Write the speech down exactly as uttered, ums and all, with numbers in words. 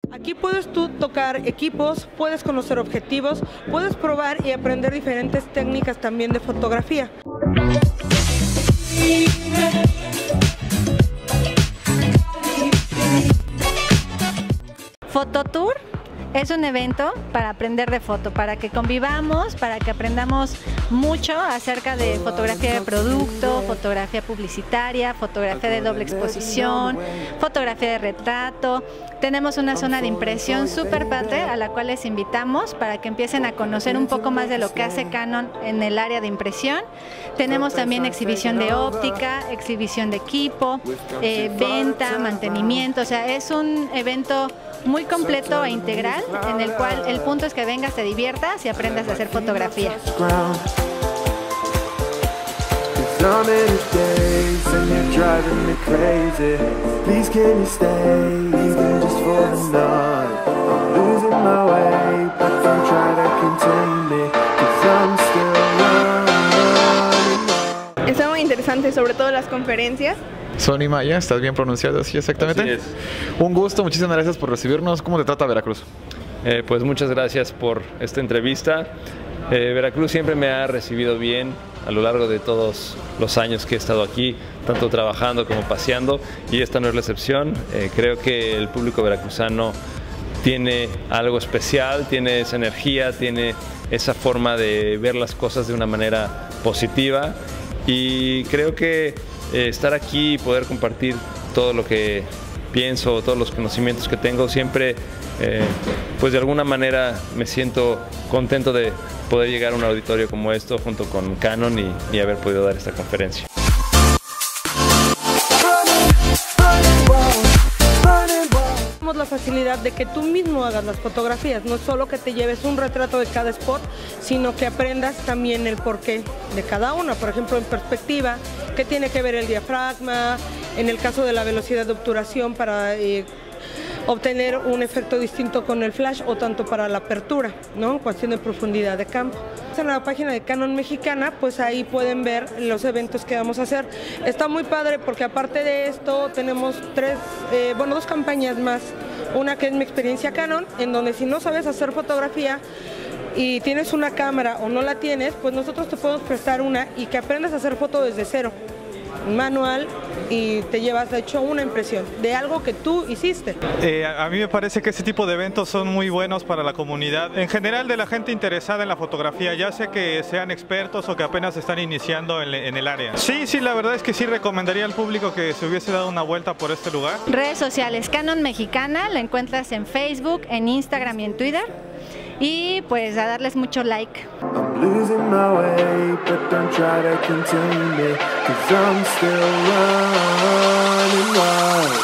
Aquí puedes tú tocar equipos, puedes conocer objetivos, puedes probar y aprender diferentes técnicas también de fotografía. Fototour es un evento para aprender de foto, para que convivamos, para que aprendamos mucho acerca de fotografía de producto, fotografía publicitaria, fotografía de doble exposición, fotografía de retrato. Tenemos una zona de impresión súper padre a la cual les invitamos para que empiecen a conocer un poco más de lo que hace Canon en el área de impresión. Tenemos también exhibición de óptica, exhibición de equipo, eh, venta, mantenimiento, o sea, es un evento muy completo e integral, en el cual el punto es que vengas, te diviertas y aprendas a hacer fotografía. Está muy interesante, sobre todo las conferencias. Sony Maya, ¿estás bien pronunciado? Sí, exactamente. Así es. Un gusto, muchísimas gracias por recibirnos. ¿Cómo te trata Veracruz? Eh, pues muchas gracias por esta entrevista. Eh, Veracruz siempre me ha recibido bien a lo largo de todos los años que he estado aquí, tanto trabajando como paseando, y esta no es la excepción. Eh, creo que el público veracruzano tiene algo especial, tiene esa energía, tiene esa forma de ver las cosas de una manera positiva, y creo que eh, estar aquí y poder compartir todo lo que pienso, todos los conocimientos que tengo, siempre eh, pues de alguna manera me siento contento de poder llegar a un auditorio como esto junto con Canon y, y haber podido dar esta conferencia. Tenemos la facilidad de que tú mismo hagas las fotografías, no solo que te lleves un retrato de cada spot, sino que aprendas también el porqué de cada una. Por ejemplo, en perspectiva, qué tiene que ver el diafragma, en el caso de la velocidad de obturación para eh, obtener un efecto distinto con el flash, o tanto para la apertura, ¿no? En cuestión de profundidad de campo. En la página de Canon Mexicana, pues ahí pueden ver los eventos que vamos a hacer. Está muy padre porque aparte de esto tenemos tres, eh, bueno, dos campañas más. Una que es Mi Experiencia Canon, en donde si no sabes hacer fotografía y tienes una cámara o no la tienes, pues nosotros te podemos prestar una y que aprendas a hacer foto desde cero, manual, y te llevas de hecho una impresión de algo que tú hiciste. Eh, a mí me parece que este tipo de eventos son muy buenos para la comunidad, en general de la gente interesada en la fotografía, ya sea que sean expertos o que apenas están iniciando en, en el área. Sí, sí, la verdad es que sí recomendaría al público que se hubiese dado una vuelta por este lugar. Redes sociales, Canon Mexicana, la encuentras en Facebook, en Instagram y en Twitter. Y pues a darles mucho like. I'm losing my way, but don't try to contain me, 'cause I'm still running wild.